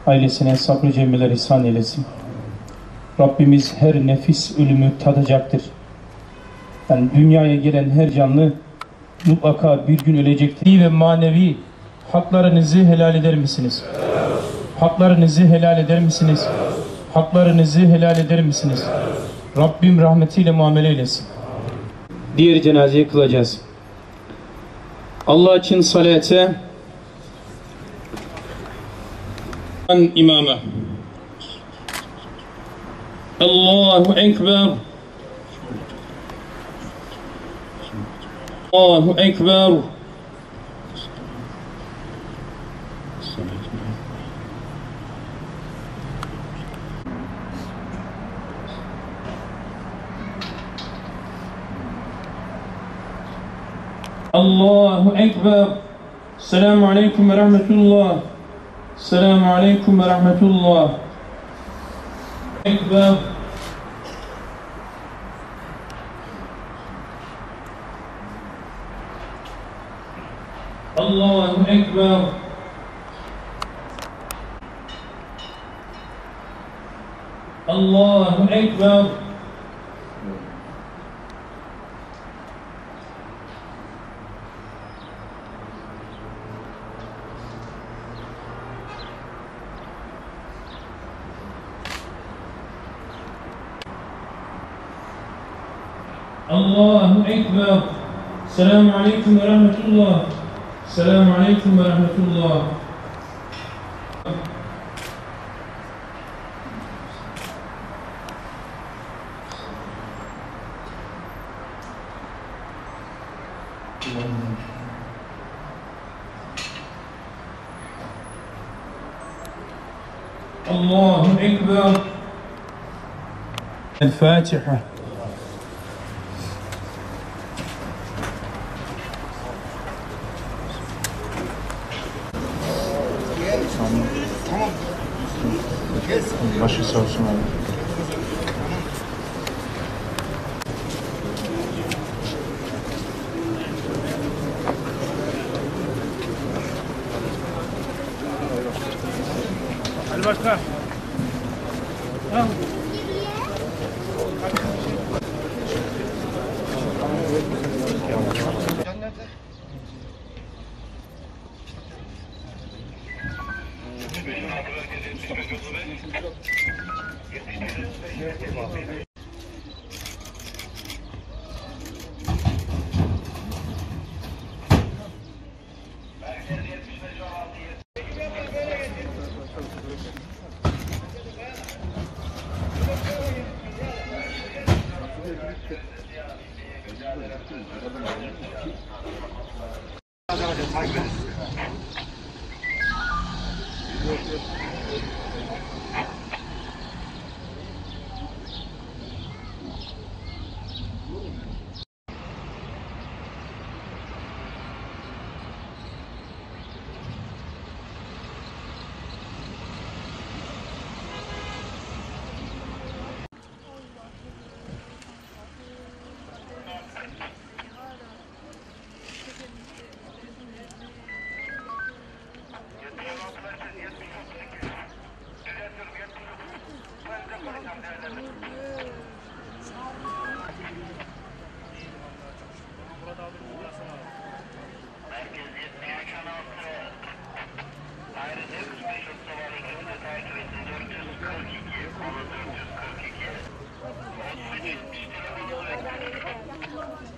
ailesine sabrı cemiler ihsan eylesin. Rabbimiz her nefis ölümü tadacaktır. Yani dünyaya gelen her canlı mutlaka bir gün ölecektir. Ve manevi haklarınızı helal eder misiniz? Haklarınızı helal eder misiniz? Haklarınızı helal eder misiniz? Rabbim rahmetiyle muamele eylesin. Diğer cenazeyi kılacağız. Allah için salate imama. Allahu Ekber. Allahu Ekber. Allahu Ekber. Selamun Aleyküm ve Rahmetullah. Selamun Aleyküm ve Rahmetullah. Ekber. Allahu Ekber. Allahu Ekber. Allahu Ekber. Selamun Aleyküm ve Rahmetullah. Selamun Aleyküm ve Rahmetullah. Allahu Ekber. El-Fatiha. Tamam. Başı sağ olsun abi. Ali Başkan. Tamam. Merkez 75